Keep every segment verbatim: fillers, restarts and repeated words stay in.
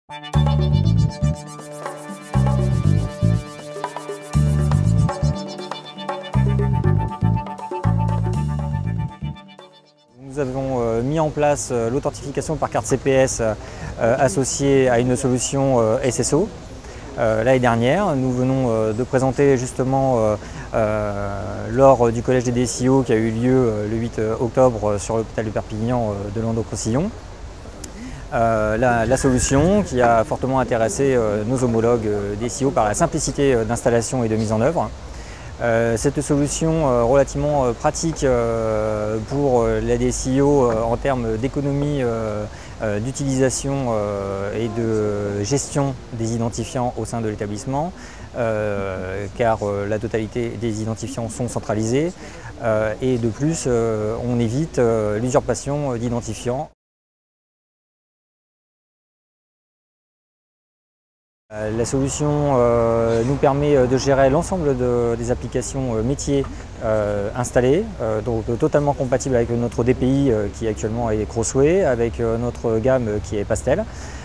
Nous avons euh, mis en place euh, l'authentification par carte C P S euh, associée à une solution euh, S S O. Euh, L'année dernière, nous venons euh, de présenter justement euh, euh, lors du collège des D S I O qui a eu lieu euh, le huit octobre sur l'hôpital de Perpignan euh, de Languedoc-Roussillon. Euh, la, la solution qui a fortement intéressé euh, nos homologues euh, D S I O par la simplicité euh, d'installation et de mise en œuvre. Euh, cette solution euh, relativement euh, pratique euh, pour euh, la D S I O euh, en termes d'économie euh, euh, d'utilisation euh, et de gestion des identifiants au sein de l'établissement, euh, car euh, la totalité des identifiants sont centralisés euh, et de plus euh, on évite euh, l'usurpation d'identifiants. La solution euh, nous permet de gérer l'ensemble de, des applications euh, métiers euh, installées, euh, donc totalement compatible avec notre D P I euh, qui actuellement est Crossway, avec euh, notre gamme qui est Pastel,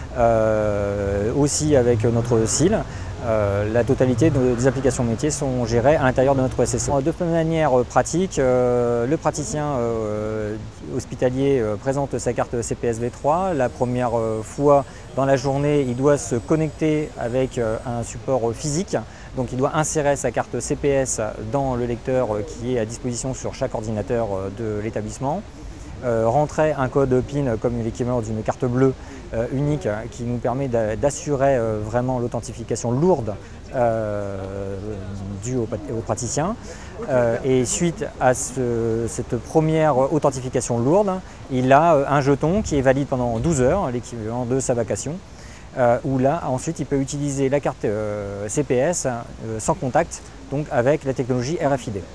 euh, aussi avec notre S I L. Euh, la totalité de, des applications métiers sont gérées à l'intérieur de notre S S O. De manière pratique, euh, le praticien euh, hospitalier euh, présente sa carte C P S V trois. La première euh, fois dans la journée, il doit se connecter avec euh, un support physique. Donc il doit insérer sa carte C P S dans le lecteur qui est à disposition sur chaque ordinateur de l'établissement. Euh, rentrer un code P I N comme l'équivalent d'une carte bleue euh, unique qui nous permet d'assurer euh, vraiment l'authentification lourde euh, due au, au praticien. Euh, et suite à ce, cette première authentification lourde, il a euh, un jeton qui est valide pendant douze heures, l'équivalent de sa vacation, euh, où là ensuite il peut utiliser la carte euh, C P S euh, sans contact, donc avec la technologie R F I D.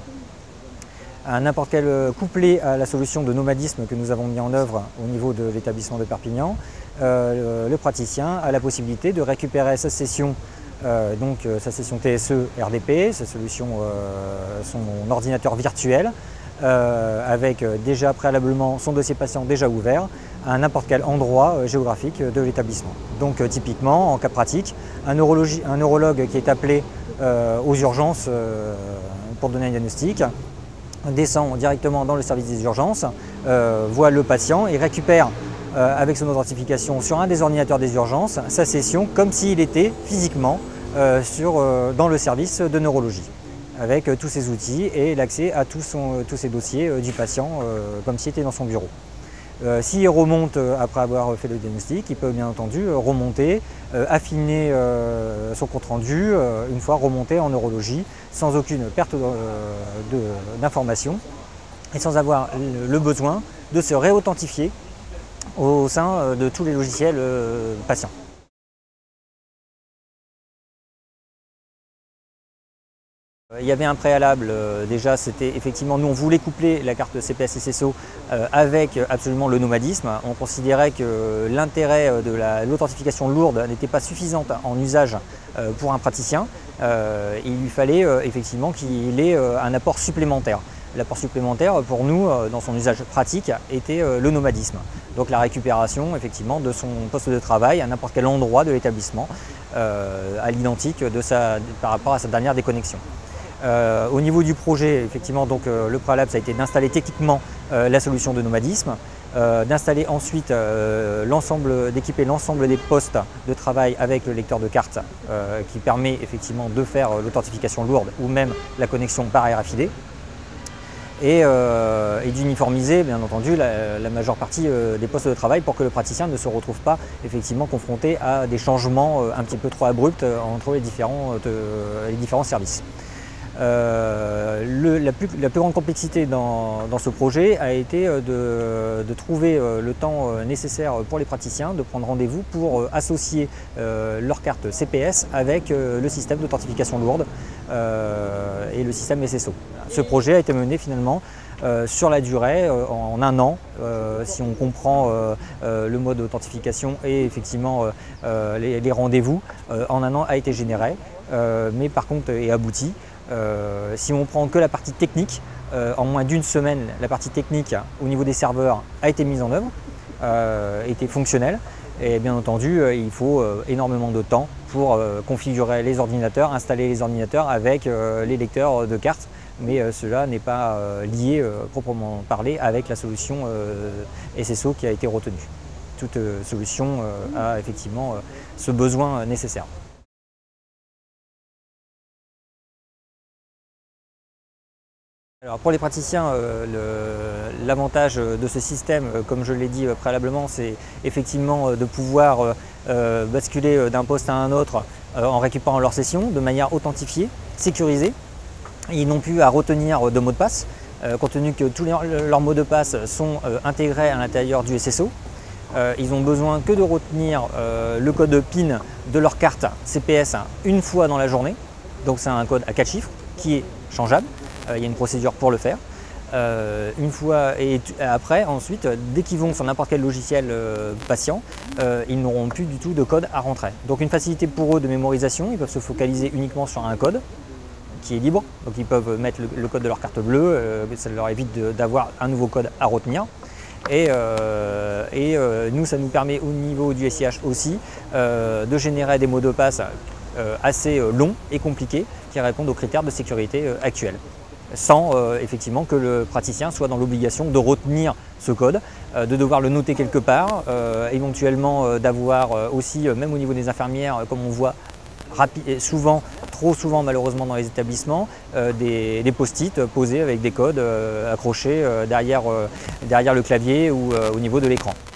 À n'importe quel couplé à la solution de nomadisme que nous avons mis en œuvre au niveau de l'établissement de Perpignan, euh, le, le praticien a la possibilité de récupérer sa session, euh, donc euh, sa session T S E R D P, sa solution, euh, son ordinateur virtuel, euh, avec déjà préalablement son dossier patient déjà ouvert à n'importe quel endroit euh, géographique de l'établissement. Donc euh, typiquement, en cas pratique, un, neurologie, un neurologue qui est appelé euh, aux urgences euh, pour donner un diagnostic, descend directement dans le service des urgences, euh, voit le patient et récupère euh, avec son authentification sur un des ordinateurs des urgences sa session comme s'il était physiquement euh, sur, euh, dans le service de neurologie, avec euh, tous ses outils et l'accès à tout son, tous ses dossiers euh, du patient euh, comme s'il était dans son bureau. Euh, S'il remonte euh, après avoir fait le diagnostic, il peut bien entendu euh, remonter, euh, affiner euh, son compte-rendu, euh, une fois remonté en neurologie, sans aucune perte d'informations et sans avoir le, le besoin de se réauthentifier au sein de tous les logiciels euh, patients. Il y avait un préalable, euh, déjà c'était effectivement, nous on voulait coupler la carte C P S S S O euh, avec absolument le nomadisme. On considérait que l'intérêt de l'authentification lourde n'était pas suffisante en usage euh, pour un praticien. Euh, il lui fallait euh, effectivement qu'il ait euh, un apport supplémentaire. L'apport supplémentaire pour nous, euh, dans son usage pratique, était euh, le nomadisme. Donc la récupération effectivement de son poste de travail à n'importe quel endroit de l'établissement, euh, à l'identique de sa, par rapport à sa dernière déconnexion. Euh, au niveau du projet, effectivement, donc, euh, le préalable ça a été d'installer techniquement euh, la solution de nomadisme, euh, d'installer ensuite euh, l'ensemble, d'équiper l'ensemble des postes de travail avec le lecteur de carte euh, qui permet effectivement de faire euh, l'authentification lourde ou même la connexion par R F I D. Et, euh, et d'uniformiser bien entendu la, la majeure partie euh, des postes de travail pour que le praticien ne se retrouve pas effectivement confronté à des changements euh, un petit peu trop abrupts euh, entre les différents, euh, les différents services. Euh, le, la, plus, la plus grande complexité dans, dans ce projet a été de, de trouver le temps nécessaire pour les praticiens de prendre rendez-vous pour associer euh, leur carte C P S avec euh, le système d'authentification lourde euh, et le système S S O. Ce projet a été mené finalement euh, sur la durée, euh, en un an, euh, si on comprend euh, euh, le mode d'authentification et effectivement euh, les, les rendez-vous, euh, en un an a été généré, euh, mais par contre est abouti. Euh, si on prend que la partie technique, euh, en moins d'une semaine, la partie technique au niveau des serveurs a été mise en œuvre, euh, était fonctionnelle. Et bien entendu, il faut énormément de temps pour configurer les ordinateurs, installer les ordinateurs avec les lecteurs de cartes. Mais cela n'est pas lié proprement parlé avec la solution S S O qui a été retenue. Toute solution a effectivement ce besoin nécessaire. Alors pour les praticiens, euh, l'avantage de ce système, euh, comme je l'ai dit préalablement, c'est effectivement euh, de pouvoir euh, basculer d'un poste à un autre euh, en récupérant leur session de manière authentifiée, sécurisée. Ils n'ont plus à retenir de mots de passe, euh, compte tenu que tous les, leurs mots de passe sont euh, intégrés à l'intérieur du S S O. Euh, ils ont besoin que de retenir euh, le code PIN de leur carte C P S une fois dans la journée. Donc c'est un code à quatre chiffres qui est changeable. Il y a une procédure pour le faire. Euh, une fois et après, ensuite, dès qu'ils vont sur n'importe quel logiciel euh, patient, euh, ils n'auront plus du tout de code à rentrer. Donc une facilité pour eux de mémorisation, ils peuvent se focaliser uniquement sur un code qui est libre. Donc ils peuvent mettre le, le code de leur carte bleue, euh, ça leur évite d'avoir un nouveau code à retenir. Et, euh, et euh, nous, ça nous permet au niveau du S I H aussi euh, de générer des mots de passe euh, assez longs et compliqués qui répondent aux critères de sécurité euh, actuels, sans euh, effectivement que le praticien soit dans l'obligation de retenir ce code, euh, de devoir le noter quelque part, euh, éventuellement euh, d'avoir euh, aussi, euh, même au niveau des infirmières, euh, comme on voit souvent, trop souvent malheureusement dans les établissements, euh, des, des post-it posés avec des codes euh, accrochés euh, derrière, euh, derrière le clavier ou euh, au niveau de l'écran.